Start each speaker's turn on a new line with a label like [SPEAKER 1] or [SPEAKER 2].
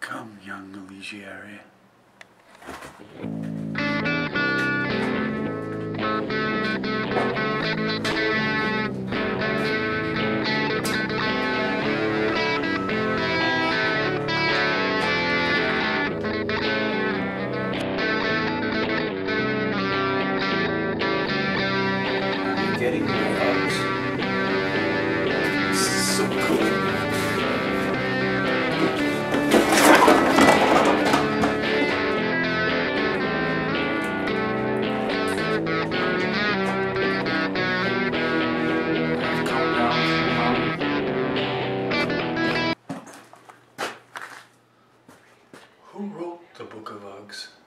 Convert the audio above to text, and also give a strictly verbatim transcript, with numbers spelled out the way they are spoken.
[SPEAKER 1] Come, young Legionary. Getting my Uggs. This is so cool. Calm down, Mom. Who wrote the Book of Uggs?